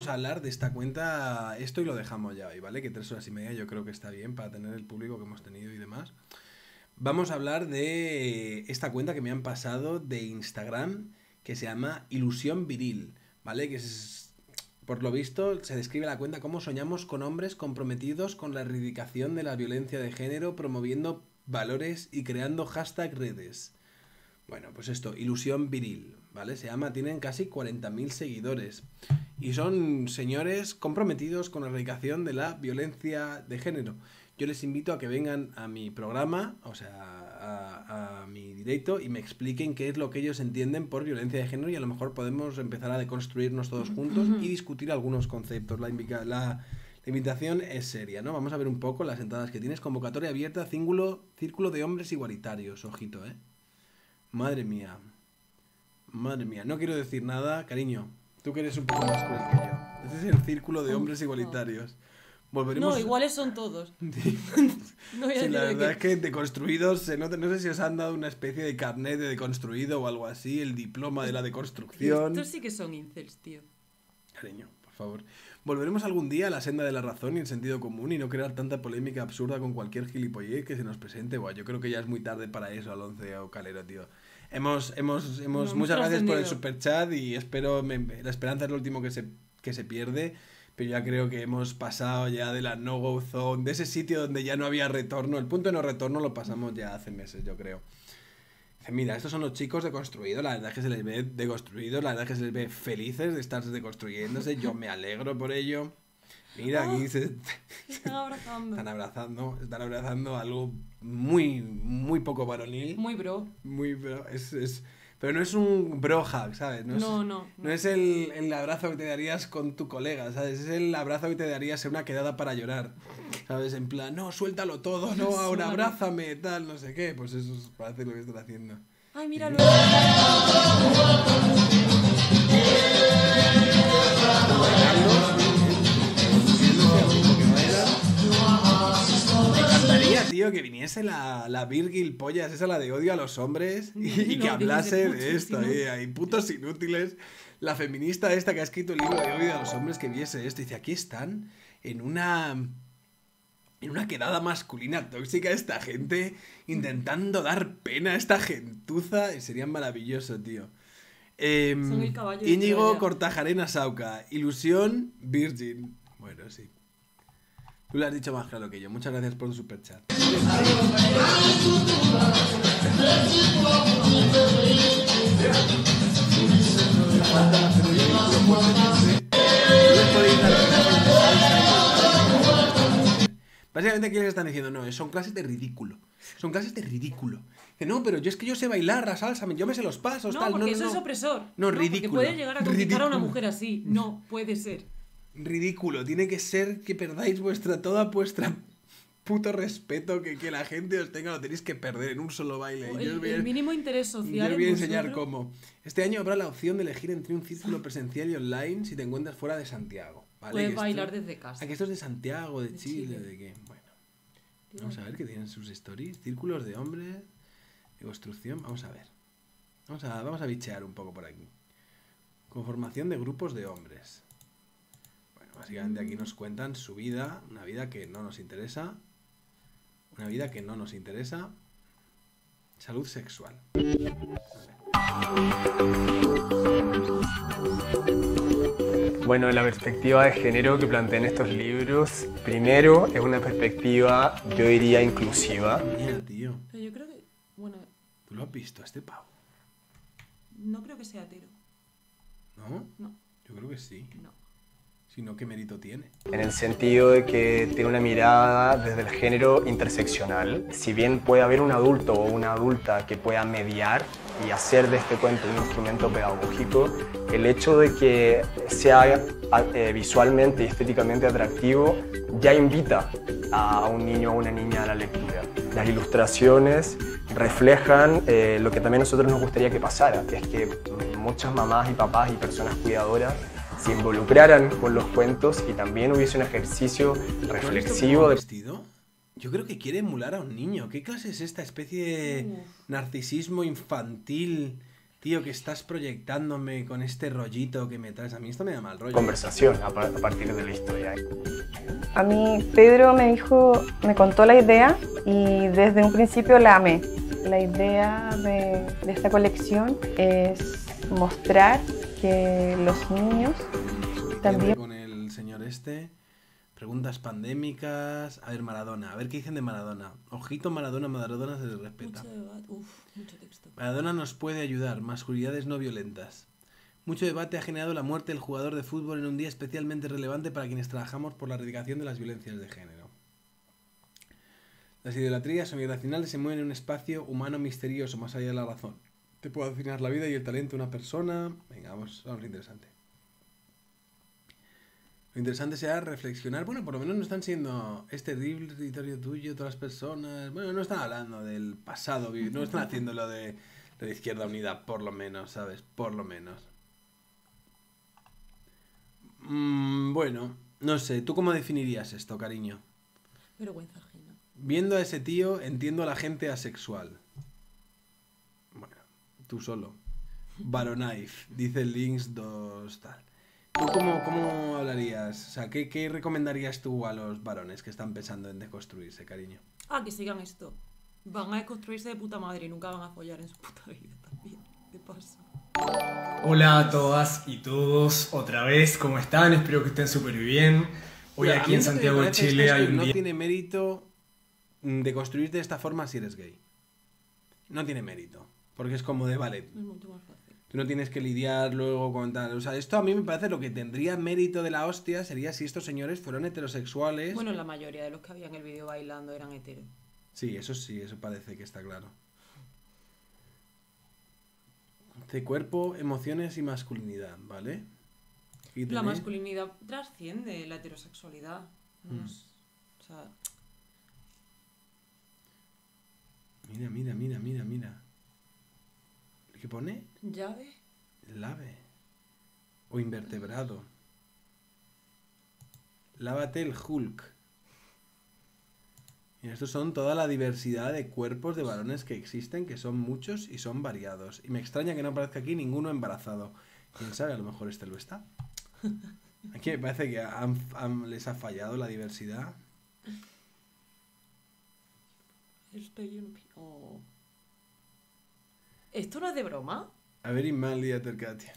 vamos a hablar de esta cuenta, esto y lo dejamos ya hoy, ¿vale? Que 3 horas y media yo creo que está bien para tener el público que hemos tenido y demás. Vamos a hablar de esta cuenta que me han pasado de Instagram, que se llama Ilusión Viril, ¿vale? Por lo visto, se describe la cuenta como soñamos con hombres comprometidos con la erradicación de la violencia de género, promoviendo valores y creando hashtag redes. Bueno, pues esto, Ilusión Viril, ¿vale? Tienen casi 40.000 seguidores. Y son señores comprometidos con la erradicación de la violencia de género. Yo les invito a que vengan a mi programa, o sea, a mi directo, y me expliquen qué es lo que ellos entienden por violencia de género, y a lo mejor podemos empezar a deconstruirnos todos juntos y discutir algunos conceptos. La invitación es seria, ¿no? Vamos a ver un poco las entradas que tienes. Convocatoria abierta, círculo de hombres igualitarios, ojito, ¿eh? Madre mía. Madre mía. No quiero decir nada, cariño. Tú que eres un poco más cruel que yo. Este es el círculo de hombres igualitarios. Volveremos... No, iguales son todos. No sí, la verdad es que deconstruidos, no sé si os han dado una especie de carnet de deconstruido o algo así, el diploma de la deconstrucción. Estos sí que son incels, tío. Cariño, por favor. Volveremos algún día a la senda de la razón y el sentido común y no crear tanta polémica absurda con cualquier gilipollez que se nos presente. Buah, yo creo que ya es muy tarde para eso, Alonce o Calero, tío. Muchas gracias por el superchat y la esperanza es lo último que se pierde, pero ya creo que hemos pasado ya de la no-go zone, de ese sitio donde ya no había retorno. El punto de no retorno lo pasamos ya hace meses, yo creo. Mira, estos son los chicos deconstruidos, la verdad es que se les ve deconstruidos, la verdad es que se les ve felices de estar deconstruyéndose, yo me alegro por ello. Mira, aquí están abrazando. Están abrazando algo muy, muy poco varonil. Muy bro. Muy bro, pero no es un bro hug, ¿sabes? No es el abrazo que te darías con tu colega, ¿sabes? Es el abrazo que te darías en una quedada para llorar, ¿sabes? En plan, no, suéltalo todo, no, ahora abrázame, tal, no sé qué. Pues eso parece lo que están haciendo. Ay, míralo. Me encantaría, tío, que viniese la Virgil Pollas, esa la de odio a los hombres, y que hablase de esto. Hay putos inútiles. La feminista esta que ha escrito el libro de odio a los hombres, que viese esto y dice, aquí están en una quedada masculina tóxica esta gente, intentando dar pena a esta gentuza, y sería maravilloso, tío. Íñigo Cortajarena Sauca, Ilusión Virgin. Bueno, sí. Tú lo has dicho más claro que yo. Muchas gracias por tu superchat. Básicamente, ¿qué les están diciendo? No, son clases de ridículo. Son clases de ridículo. Que no, pero yo es que yo sé bailar la salsa, yo me sé los pasos, no, tal. Porque eso es opresor. No, ridículo. Porque puede llegar a conquistar a una mujer así. No, puede ser. Ridículo. Tiene que ser que perdáis toda vuestra puto respeto, que la gente os tenga, lo tenéis que perder en un solo baile. El mínimo interés social. Yo os voy a enseñar cómo. Este año habrá la opción de elegir entre un círculo presencial y online si te encuentras fuera de Santiago. ¿Vale? Puedes bailar desde casa. Aquí esto es de Santiago, de Chile, de qué. Bueno. Vamos a ver qué tienen sus stories. Círculos de hombres, de construcción. Vamos a ver. Vamos a bichear un poco por aquí. Conformación de grupos de hombres. Bueno, básicamente aquí nos cuentan su vida, una vida que no nos interesa. Una vida que no nos interesa. Salud sexual. Bueno, la perspectiva de género que plantean estos libros, primero, es una perspectiva, yo diría, inclusiva. Mira, tío. Pero yo creo que, bueno... ¿Tú lo has visto a este pavo? No creo que sea hetero. ¿No? No. Yo creo que sí. No. Si no, ¿qué mérito tiene? En el sentido de que tiene una mirada desde el género interseccional. Si bien puede haber un adulto o una adulta que pueda mediar y hacer de este cuento un instrumento pedagógico, el hecho de que sea visualmente y estéticamente atractivo ya invita a un niño o una niña a la lectura. Las ilustraciones reflejan lo que también a nosotros nos gustaría que pasara, que es que muchas mamás y papás y personas cuidadoras se involucraran con los cuentos y también hubiese un ejercicio reflexivo. ¿Vestido? Yo creo que quiere emular a un niño. ¿Qué clase es esta especie de narcisismo infantil Tío, que estás proyectándome con este rollito que me traes. A mí esto me da mal rollo. Conversación a partir de la historia. A mí Pedro me contó la idea y desde un principio la amé. La idea de esta colección es mostrar que los niños también... Con el señor este, preguntas pandémicas. A ver, Maradona, a ver qué dicen de Maradona. Ojito, Maradona se le respeta. Mucho debate. Uf, mucho texto. Maradona nos puede ayudar, masculinidades no violentas. Mucho debate ha generado la muerte del jugador de fútbol en un día especialmente relevante para quienes trabajamos por la erradicación de las violencias de género. Las idolatrías son irracionales y se mueven en un espacio humano misterioso, más allá de la razón. Te puede afinar la vida y el talento de una persona. Venga, vamos a lo interesante. Lo interesante será reflexionar. Bueno, por lo menos no están siendo es terrible el territorio tuyo, todas las personas. Bueno, no están hablando del pasado, no están haciendo lo de Izquierda Unida, por lo menos, ¿sabes? Por lo menos. Bueno, no sé, ¿tú cómo definirías esto, cariño? Vergüenza ajena. Viendo a ese tío, entiendo a la gente asexual. Bueno, tú solo. Baronaif, dice Links 2 tal. ¿Tú cómo hablarías? O sea, ¿qué recomendarías tú a los varones que están pensando en deconstruirse, cariño? Ah, que sigan esto. Van a deconstruirse de puta madre y nunca van a follar en su puta vida también. ¿Qué pasa? Hola a todas y todos, otra vez, ¿cómo están? Espero que estén súper bien. Hoy Mira, aquí en Santiago de Chile hay un no día... tiene mérito deconstruirte de esta forma si eres gay. No tiene mérito. Porque es como de, vale, Es mucho más fácil. tú no tienes que lidiar luego con tal. O sea, esto a mí me parece lo que tendría mérito de la hostia sería si estos señores fueran heterosexuales. Bueno, la mayoría de los que había en el vídeo bailando eran heteros. Sí, eso parece que está claro. De cuerpo, emociones y masculinidad, ¿vale? Aquí La tenéis- masculinidad trasciende la heterosexualidad. O sea, Mira. ¿Qué pone? llave. Lave. O invertebrado. Lávate el Hulk. Y estos son toda la diversidad de cuerpos de varones que existen, que son muchos y son variados. Y me extraña que no aparezca aquí ninguno embarazado. Quién sabe, a lo mejor este lo está. Aquí me parece que les ha fallado la diversidad. Estoy en... Oh. ¿Esto no es de broma? A ver, Inmalia Tercatia.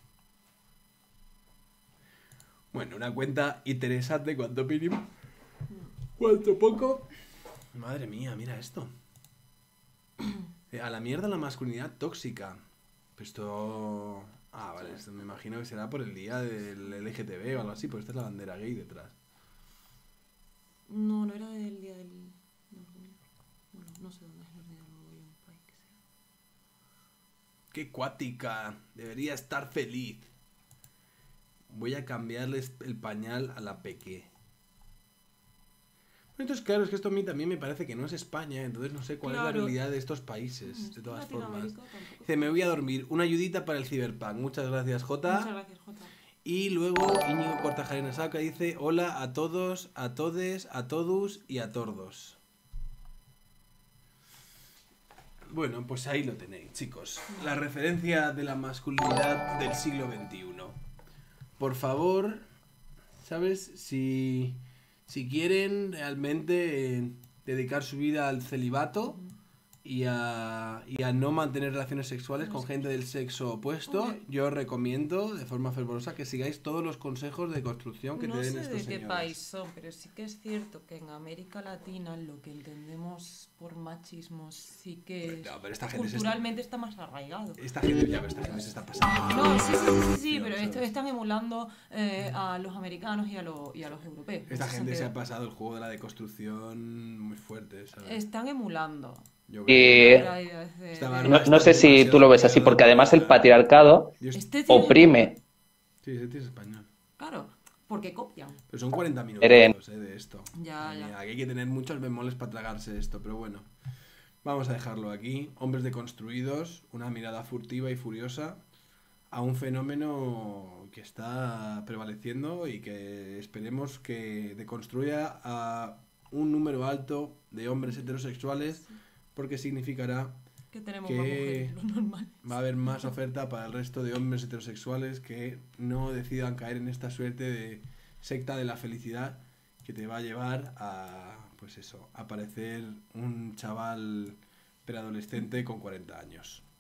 Bueno, una cuenta interesante, cuanto mínimo. Cuanto poco. Madre mía, mira esto. A la mierda la masculinidad tóxica. Pues esto... Ah, vale, esto me imagino que será por el día del LGTB o algo así, pues esta es la bandera gay detrás. No, no era del día del... Bueno, no sé dónde es el día del orgullo en un país que sea. ¡Qué cuática! Debería estar feliz. Voy a cambiarles el pañal a la peque. Entonces, claro, es que esto a mí también me parece que no es España, entonces no sé cuál es la Claro. realidad de estos países, de todas formas. Latinoamérica tampoco. Dice, me voy a dormir. Una ayudita para el Cyberpunk. Muchas gracias, Jota. Muchas gracias, Jota. Y luego Íñigo Cortajarena Saca dice, hola a todos, a todes, a todos y a tordos. Bueno, pues ahí lo tenéis, chicos. La referencia de la masculinidad del siglo XXI. Por favor, ¿sabes? Si quieren realmente dedicar su vida al celibato y a no mantener relaciones sexuales con gente del sexo opuesto, Hombre. yo os recomiendo de forma fervorosa que sigáis todos los consejos de construcción que No te den sé estos de qué señores. país son, pero sí que es cierto que en América Latina lo que entendemos por machismo sí que No, pero esta gente culturalmente está más arraigado. Esta gente se está pasando. No, sí, Sí, pero ¿sabes? están emulando a los americanos y a los europeos. en Esta ese gente se ha sentido. pasado el juego de la deconstrucción muy fuerte, ¿sabes? Están emulando. Yo Eh, La idea de- Estaba- No, no sé si tú lo ves así, porque además el patriarcado Yo Este tío- oprime. Sí, ese tío es español. Claro, porque copian. Pero son 40 minutos Eren. de esto. Ya, Madre ya. mía, aquí hay que tener muchos bemoles para tragarse esto, pero bueno. Vamos a dejarlo aquí. Hombres deconstruidos, una mirada furtiva y furiosa a un fenómeno que está prevaleciendo y que esperemos que deconstruya a un número alto de hombres heterosexuales, porque significará Que tenemos que más mujeres, lo normal. va a haber más oferta para el resto de hombres heterosexuales que no decidan caer en esta suerte de secta de la felicidad que te va a llevar a, pues eso, a parecer un chaval preadolescente con 40 años.